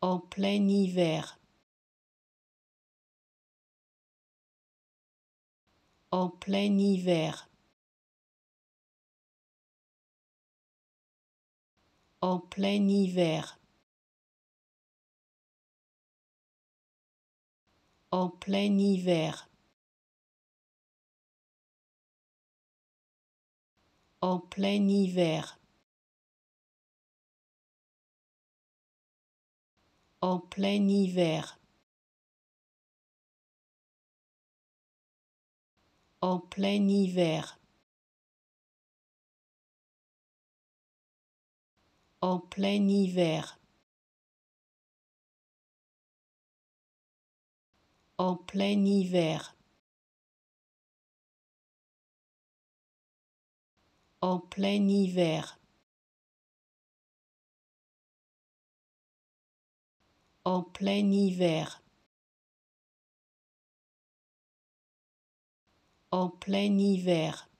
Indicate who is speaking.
Speaker 1: En plein hiver. En plein hiver. En plein hiver. En plein hiver. En plein hiver. En plein hiver. En plein hiver. En plein hiver. En plein hiver. En plein hiver. En plein hiver. En plein hiver.